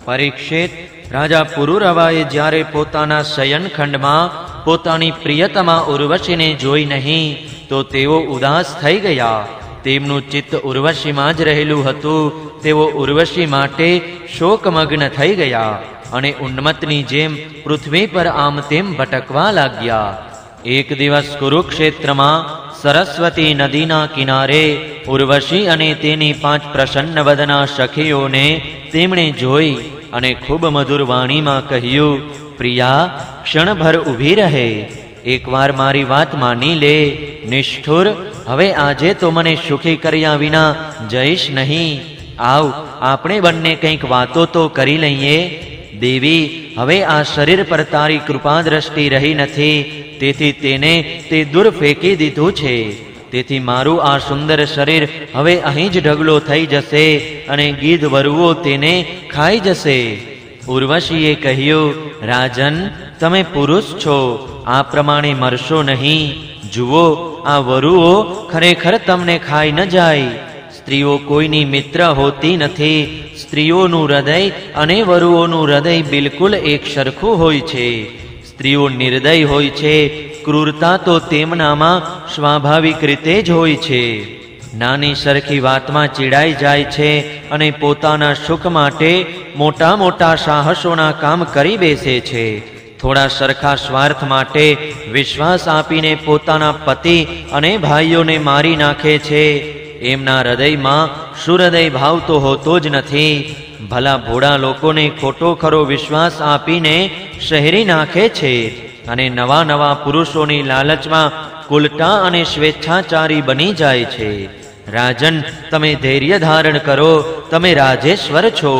પરીક્ષિત, રાજા પુરુરવાએ જ્યારે પોતાના શયનખંડમાં પોતાની પ્રિયતમા ઉર્વશીને જોઈ નહીં તો તેઓ ઉદાસ થઈ ગયા. તેમનું ચિત્ત ઉર્વશીમાં જ રહેલું હતું. તેઓ ઉર્વશી માટે શોકમગ્ન થઈ ગયા અને ઉન્મત્તની જેમ પૃથ્વી પર આમ તેમ ભટકવા લાગ્યા. એક દિવસ કુરુક્ષેત્રમાં સરસ્વતી નદીના કિનારે ઉર્વશી અને તેની 5 પ્રસન્નવદના સખીઓને તેમણે જોઈ અને ખૂબ મધુર વાણીમાં કહ્યું, પ્રિયા, ક્ષણભર ઊભી રહે, એકવાર મારી વાત માની લે. નિષ્ઠુર, હવે આજે તો મને સુખી કર્યા વિના જઈશ નહીં. આવ, આપણે બંને કંઈક વાતો તો કરી લઈએ. દેવી, હવે આ શરીર પર તારી કૃપા દ્રષ્ટિ રહી નથી, તેથી તેને તે દૂર ફેંકી દીધું છે. તેથી મારું આ સુંદર શરીર હવે અહીં જ ઢગલો થઈ જશે અને ગીધ વરુઓ તેને ખાઈ જશે. ઉર્વશીએ કહ્યું, રાજન, તમે પુરુષ છો, આ પ્રમાણે મરશો નહીં. જુઓ, આ વરુઓ ખરેખર તમને ખાઈ ન જાય. સ્ત્રીઓ કોઈની મિત્ર હોતી નથી. સ્ત્રીઓનું હૃદય અને વરુઓનું હૃદય બિલકુલ એક સરખું હોય છે. સ્ત્રીઓ નિર્દય હોય છે. ક્રૂરતા તો તેમનામાં સ્વાભાવિક રીતે જ હોય છે. નાની સરખી વાતમાં ચીડાઈ જાય છે અને પોતાના સુખ માટે મોટા મોટા સાહસોના કામ કરી બેસે છે. થોડા સરખા સ્વાર્થ માટે વિશ્વાસ આપીને પોતાના પતિ અને ભાઈઓને મારી નાખે છે. એમના હૃદયમાં સુહૃદય ભાવ તો હોતો જ નથી. ભલા ભોળા લોકોને ખોટો ખરો વિશ્વાસ આપીને શહેરી નાખે છે અને નવા નવા પુરુષોની લાલચમાં કુલટા અને સ્વેચ્છાચારી બની જાય છે. રાજન, તમે ધૈર્ય ધારણ કરો, તમે રાજેશ્વર છો.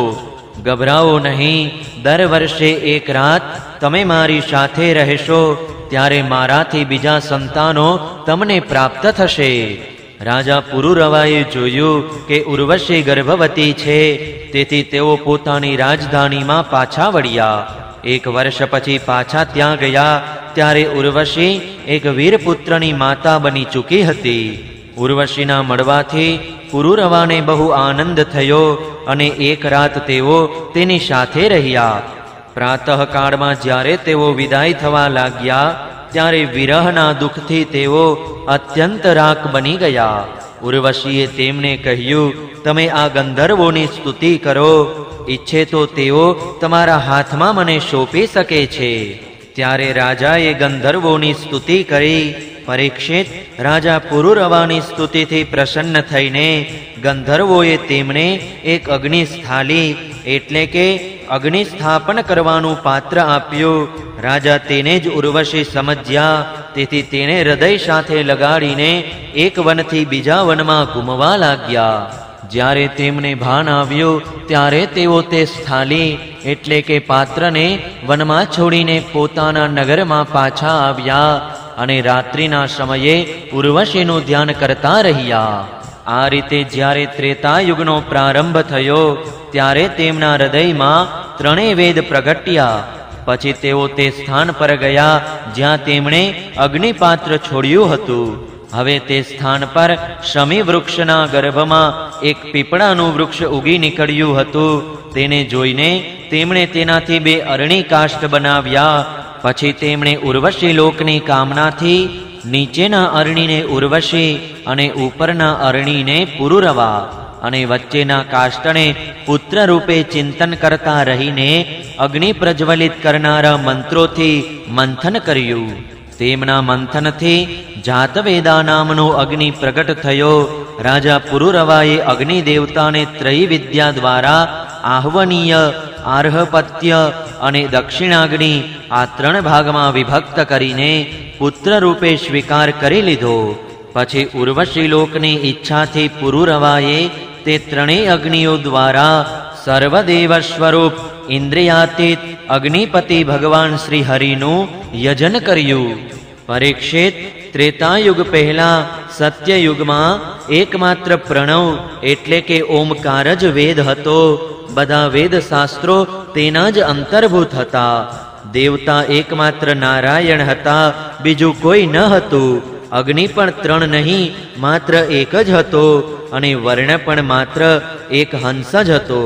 ગભરાઓ નહીં. દર વર્ષે એક રાત તમે મારી સાથે રહેશો, ત્યારે મારાથી બીજા સંતાનો તમને પ્રાપ્ત થશે. રાજા પુરુરવાએ જોયું કે ઉર્વશી ગર્ભવતી છે, તેથી તેઓ પોતાની રાજધાનીમાં પાછા વળ્યા. 1 વર્ષ પછી પાછા ત્યાં ગયા ત્યારે ઉર્વશી એક વીરપુત્રની માતા બની ચૂકી હતી. ઉર્વશીના મળવાથી પુરુરવાને બહુ આનંદ થયો અને એક રાત તેઓ તેની સાથે રહ્યા. પ્રાતઃકાળમાં જ્યારે તેઓ વિદાય થવા લાગ્યા ત્યારે વિરહના દુઃખથી તેઓ અત્યંત રાખ બની ગયા. ઉર્વશીએ તેમને કહ્યું, તમે આ ગંધર્વોની સ્તુતિ કરો, ઈચ્છે તો તેઓ તમારા હાથમાં મને સોંપી શકે છે. ત્યારે રાજાએ ગંધર્વોની સ્તુતિ કરી. પરીક્ષિત, રાજા પુરુરવાની સ્તુતિથી પ્રસન્ન થઈને ગંધર્વોએ તેમને એક અગ્નિસ્થાલી એટલે કે અગ્નિ સ્થાપન કરવાનું પાત્ર આપ્યું. રાજા તેને જ ઉર્વશી સમજ્યા, તેથી તેને હૃદય સાથે લગાડીને એક વનથી બીજા વનમાં ઘૂમવા લાગ્યા. જ્યારે તેમને ભાન આવ્યું ત્યારે તેઓ તે સ્થાલી એટલે કે પાત્રને વનમાં છોડીને પોતાના નગરમાં પાછા આવ્યા અને રાત્રિના સમયે ઉર્વશીનું ધ્યાન કરતા રહ્યા. આ રીતે જ્યારે ત્રેતાયુગનો પ્રારંભ થયો ત્યારે તેમના હૃદયમાં 3 વેદ પ્રગટ્યા. પછી તેઓ તે સ્થાન પર ગયા જ્યાં તેમણે અગ્નિપાત્ર છોડ્યું હતું. હવે તે સ્થાન પર શમી વૃક્ષના ગર્ભમાં એક પીપળાનું વૃક્ષ ઉગી નીકળ્યું હતું. તેને જોઈને તેમણે તેનાથી 2 અરણી કાષ્ઠ બનાવ્યા. પછી તેમણે ઉર્વશી લોકની કામનાથી નીચેના અરણીને ઉર્વશી અને ઉપરના અરણીને પુરુરવા અને વચ્ચેના કાષ્ટને પુત્ર રૂપે ચિંતન કરતા રહીને અગ્નિ પ્રજ્વલિત કરનારા મંત્રોથી મંથન કર્યું. તેમના મંથનથી જાતવેદા નામનો અગ્નિ પ્રગટ થયો. રાજા પુરુરવાએ અગ્નિ દેવતાને ત્રૈવિદ્યા દ્વારા આહ્વનીય, આર્હપત્ય અને દક્ષિણાગ્નિ આ 3 ભાગમાં વિભક્ત કરીને પુત્ર રૂપે સ્વીકાર કરી લીધો. પછી ઉર્વશી લોકની ઈચ્છાથી પુરુરવાએ તે 3 અગ્નિઓ દ્વારા સર્વદેવ સ્વરૂપ ઇન્દ્રિયાતીત અગ્નિપતિ ભગવાન શ્રી હરિનું યજન કર્યું. પરીક્ષિત, ત્રેતાયુગ પહેલા સત્યયુગમાં એકમાત્ર પ્રણવ એટલે કે ઓમકાર જ વેદ હતો. બધા વેદ શાસ્ત્રો તેના જ અંતર્ભૂત હતા. દેવતા એકમાત્ર નારાયણ હતા, બીજું કોઈ ન હતું. અગ્નિ પણ 3 નહીં, માત્ર એક જ હતો અને વર્ણ પણ માત્ર એક હંસ જ હતો.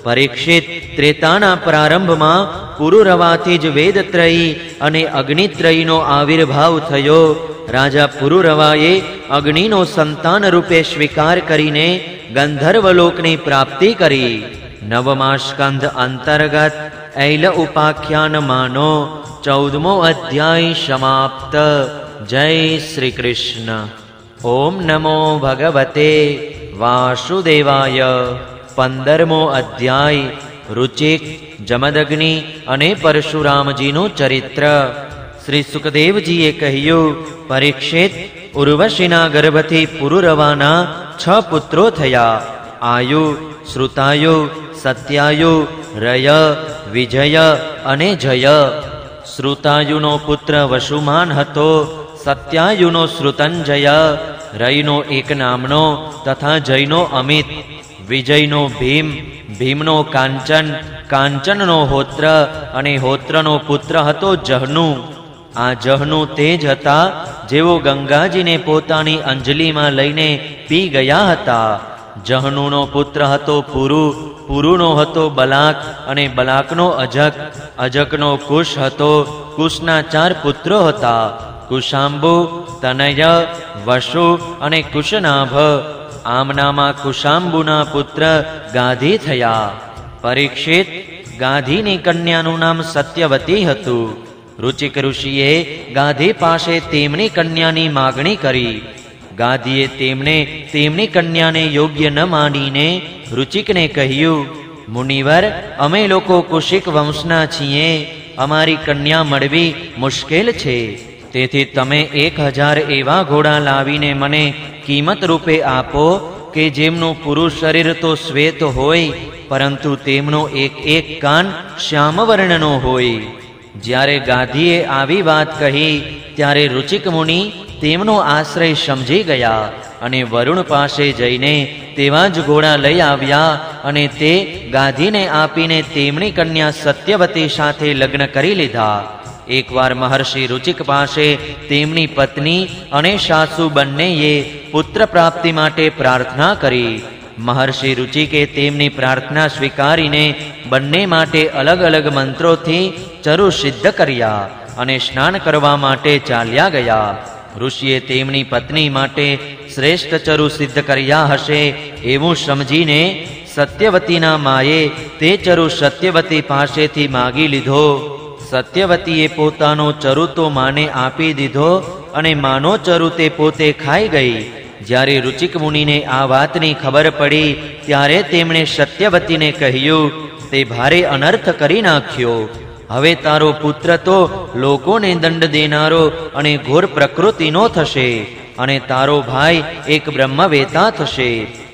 પરીક્ષિત, ત્રેતાના પ્રારંભમાં પુરુરવાથી જ વેદત્રયી અને અગ્નિત્રયીનો આવિર્ભાવ થયો. રાજા પુરુરવાએ અગ્નિનો સંતાન રૂપે સ્વીકાર કરીને ગંધર્વલોકની પ્રાપ્તિ કરી. નવમા સ્કંધ અંતર્ગત ऐल उपाख्यान मानो 14मो अध्याय समाप्त. जय श्री कृष्ण. ओम नमो भगवते वासुदेवाय. 15मो अध्याय रुचिक, जमदग्नि अने परशुरामजीનું ચરિત્ર. શ્રી સુખદેવજીએ કહ્યું, પરીક્ષિત, ઉર્વશીના ગર્ભથી પુરુરવાના 6 પુત્રો થયા. આયુ, શ્રુતાયુ, સત્યાયુ, રય, વિજય અને જય. શ્રુતાયુનો પુત્ર વસુમાન હતો. સત્યાયુનો શ્રુતંજય, રયનો એક નામનો તથા જયનો અમિત, વિજયનો ભીમ, ભીમનો કાંચન, કાંચનનો હોત્ર અને હોત્રનો પુત્ર હતો જહનુ. આ જહનુ તે જ હતા જેઓ ગંગાજીને પોતાની અંજલિમાં લઈને પી ગયા હતા. જહનુનો પુત્ર હતો પુરુ, પુરુનો હતો બલાક અને બલાકનો અજક, અજકનો કુશ હતો. કુશના 4 પુત્રો હતા, કુશાંબુ, તનય, વસુ અને કુશનાભ. આમનામાં કુશાંબુના પુત્ર ગાધી થયા. પરીક્ષિત, ગાધીની કન્યાનું નામ સત્યવતી હતું. રુચિક ઋષિએ ગાધી પાસે તેમની કન્યાની માગણી કરી. ગાધીએ તેમની કન્યાને યોગ્ય ન માનીને રુચિકને કહ્યું, મુનિવર, અમે લોકો કુશિક વંશના છીએ. અમારી કન્યા મળવી મુશ્કેલ છે. તેથી તમે 1000 એવા ઘોડા લાવીને મને કિંમત રૂપે આપો કે જેમનું પુરુષ શરીર તો શ્વેત હોય, પરંતુ તેમનો એક કાન શ્યામવર્ણનો હોય. જ્યારે ગાધીએ આવી વાત કહી ત્યારે રુચિક મુનિ તેમનો આશ્રય સમજી ગયા અને વરુણ પાસે જઈને તેવા જ ઘોડા લઈ આવ્યા અને તે ગાધીને આપીને તેમની કન્યા સત્યવતી સાથે લગ્ન કરી લીધા. એકવાર મહર્ષિ રુચિક પાસે તેમની પત્ની અને સાસુ બંનેએ પુત્ર પ્રાપ્તિ માટે પ્રાર્થના કરી. મહર્ષિ રુચિકે તેમની પ્રાર્થના સ્વીકારીને બંને માટે અલગ અલગ મંત્રોથી ચરુ સિદ્ધ કર્યા અને સ્નાન કરવા માટે ચાલ્યા ગયા. ઋષિએ તેમની પત્ની માટે શ્રેષ્ઠ ચરુ સિદ્ધ કર્યા હશે એવું સમજીને સત્યવતીના માએ તે ચરુ સત્યવતી પાસેથી માગી લીધો. સત્યવતીએ પોતાનો ચરુ તો માને આપી દીધો અને માનો ચરુ તે પોતે ખાઈ ગઈ. જ્યારે રુચિક મુનિને આ વાતની ખબર પડી ત્યારે તેમણે સત્યવતીને કહ્યું, તે ભારે અનર્થ કરી નાખ્યો. હવે તારો પુત્ર તો લોકોને દંડ દેનારો અને ઘોર પ્રકૃતિનો થશે અને તારો ભાઈ એક બ્રહ્મવેતા થશે.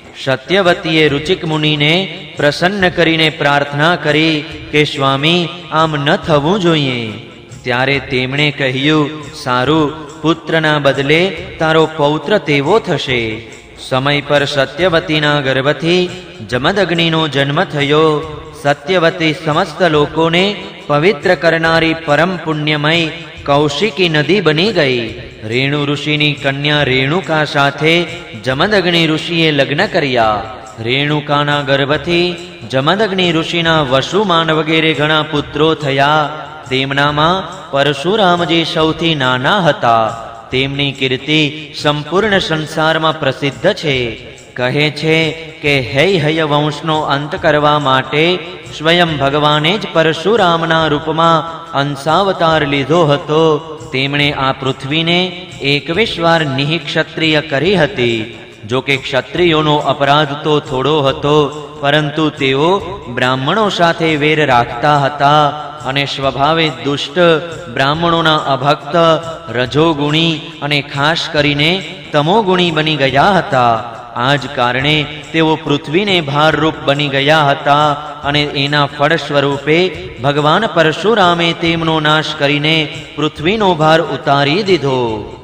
સત્યવતીએ રુચિક મુનિને પ્રસન્ન કરીને પ્રાર્થના કરી કે સ્વામી, આમ ન થવું જોઈએ. ત્યારે તેમણે કહ્યું, સારું, પુત્રના બદલે તારો પૌત્ર તેવો થશે. સમય પર સત્યવતીના ગર્ભથી જમદગ્નિનો જન્મ થયો. સત્યવતી સમસ્ત લોકોને પવિત્ર કરનારી પરમ પુણ્યમય કૌશિકી નદી બની ગઈ. રેણુ ઋષિની કન્યા રેણુકા સાથે જમદગ્નિ ઋષિએ લગ્ન કર્યા. રેણુકાના ગર્ભથી જમદગ્નિ ઋષિના વસુમાન વગેરે ઘણા પુત્રો થયા. તેમનામાં પરશુરામજી સૌથી નાના હતા. તેમની કીર્તિ સંપૂર્ણ સંસારમાં પ્રસિદ્ધ છે. કહે છે કે હૈહય વંશનો અંત કરવા માટે સ્વયં ભગવાને જ પરશુરામના રૂપમાં અંશાવતાર લીધો હતો. તેમણે આ પૃથ્વીને 21 વાર નિઃક્ષત્રિય કરી હતી. જો કે ક્ષત્રિયોનો અપરાધ તો થોડો હતો, પરંતુ તેઓ બ્રાહ્મણો સાથે વેર રાખતા હતા અને સ્વભાવે દુષ્ટ, બ્રાહ્મણોના અભક્ત, રજોગુણી અને ખાસ કરીને તમોગુણી બની ગયા હતા. આ જ કારણે તેઓ પૃથ્વીને ભારરૂપ બની ગયા હતા અને એના ફળ સ્વરૂપે ભગવાન પરશુરામે તેમનો નાશ કરીને પૃથ્વીનો ભાર ઉતારી દીધો.